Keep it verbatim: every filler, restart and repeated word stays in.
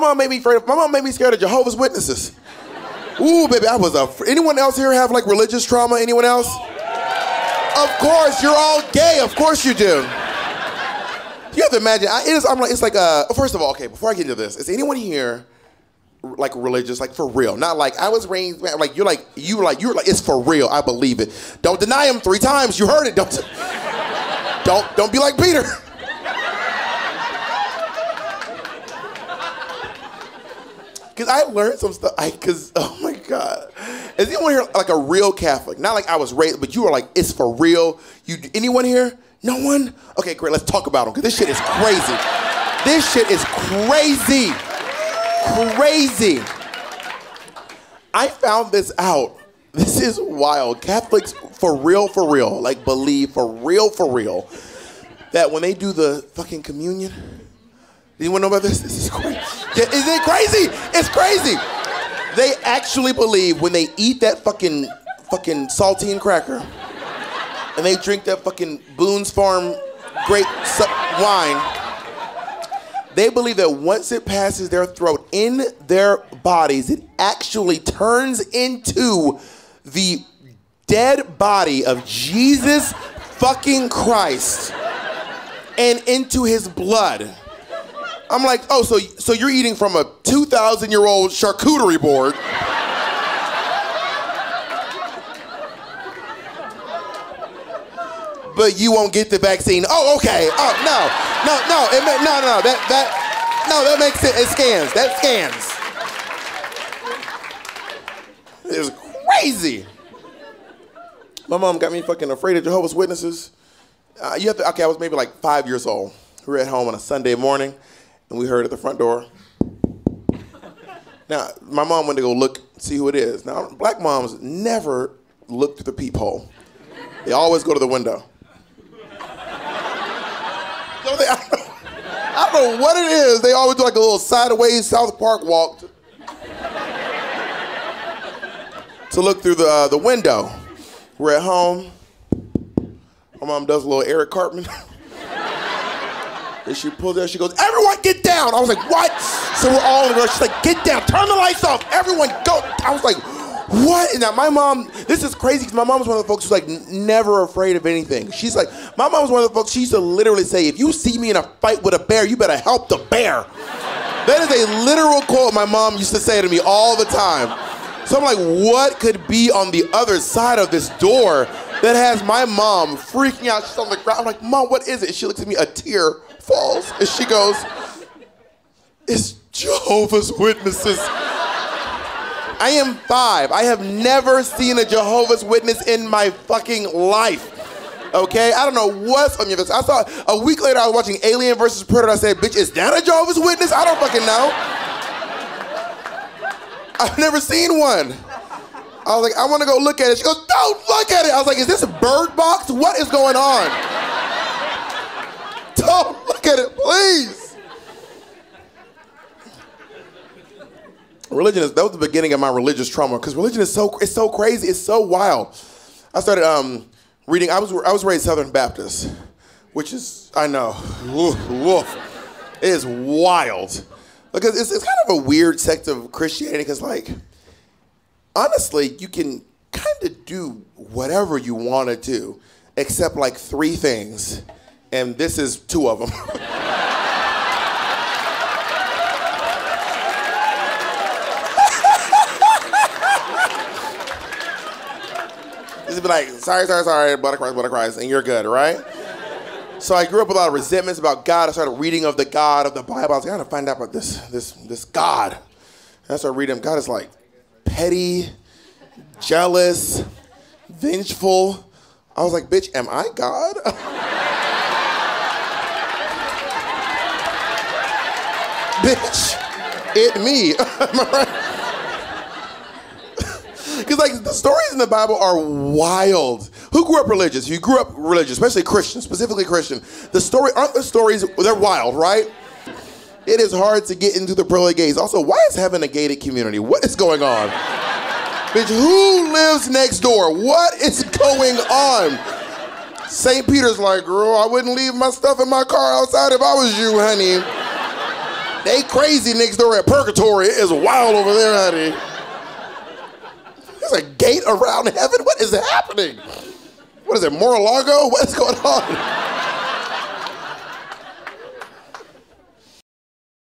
mom made me afraid. Of, my mom made me scared of Jehovah's Witnesses. Ooh, baby, I was a. Anyone else here have like religious trauma? Anyone else? Of course, you're all gay. Of course you do. You have to imagine. I, it is. I'm like. It's like. Uh. First of all, okay. Before I get into this, is anyone here like religious, like for real? Not like I was raised. Like you're like you like you're like it's for real. I believe it. Don't deny him three times. You heard it. Don't. Don't don't be like Peter. Cause I learned some stuff. I cause oh my God. Is anyone here like a real Catholic? Not like I was raised, but you were like it's for real. You anyone here? No one? Okay, great. Let's talk about them. Cause this shit is crazy. This shit is crazy. Crazy. I found this out. This is wild. Catholics for real, for real, like believe for real, for real, that when they do the fucking communion. Anyone know about this? This is crazy. Yeah, is it crazy? It's crazy. They actually believe when they eat that fucking fucking saltine cracker and they drink that fucking Boone's Farm grape wine, they believe that once it passes their throat in their bodies, it actually turns into the dead body of Jesus fucking Christ and into his blood. I'm like, oh, so so you're eating from a two thousand year old charcuterie board. But you won't get the vaccine. Oh, okay. Oh, no. No, no. It ma- no, no, no. That, that, no, that makes it, it scans. That scans. It's crazy. My mom got me fucking afraid of Jehovah's Witnesses. Uh, you have to, okay, I was maybe like five years old. We were at home on a Sunday morning. And we heard at the front door. Now, my mom went to go look, see who it is. Now, black moms never look through the peephole. They always go to the window. So they, I, don't know, I don't know what it is. They always do like a little sideways South Park walk to, to look through the uh, the window. We're at home. My mom does a little Eric Cartman. And she pulls out, she goes, everyone get down. I was like, what? So we're all in the room. She's like, get down, turn the lights off. Everyone go. I was like, what? And now my mom, this is crazy because my mom was one of the folks who's like n- never afraid of anything. She's like, my mom was one of the folks, she used to literally say, if you see me in a fight with a bear, you better help the bear. That is a literal quote my mom used to say to me all the time. So I'm like, what could be on the other side of this door that has my mom freaking out? She's on the ground. I'm like, Mom, what is it? She looks at me, a tear falls, and she goes, it's Jehovah's Witnesses. I am five. I have never seen a Jehovah's Witness in my fucking life. Okay? I don't know what's on your face. I saw, a week later, I was watching Alien versus Predator. I said, bitch, is that a Jehovah's Witness? I don't fucking know. I've never seen one. I was like, I want to go look at it. She goes, don't look at it. I was like, is this a Bird Box? What is going on? Don't look at it, please. Religion is, that was the beginning of my religious trauma, because religion is so, it's so crazy, it's so wild. I started um, reading, I was I was raised Southern Baptist, which is, I know, woof, woof. It is wild. Because it's, it's kind of a weird sect of Christianity, because like, honestly, you can kind of do whatever you want to do, except like three things. And this is two of them. Just be like, sorry, sorry, sorry, blood of Christ, blood of Christ, and you're good, right? So I grew up with a lot of resentments about God. I started reading of the God of the Bible. I was like, I gotta find out about this, this, this God. And I started reading, God is like petty, jealous, vengeful. I was like, bitch, am I God? Bitch, it me. Am I right? Because like the stories in the Bible are wild. Who grew up religious? You grew up religious, especially Christian, specifically Christian. The story, aren't the stories, they're wild, right? It is hard to get into the pearly gates. Also, why is heaven a gated community? What is going on? Bitch, who lives next door? What is going on? Saint Peter's like, girl, I wouldn't leave my stuff in my car outside if I was you, honey. They crazy next door at Purgatory. It is wild over there, honey. There's a gate around heaven? What is happening? What is it, Mar-a-Lago? What's going on?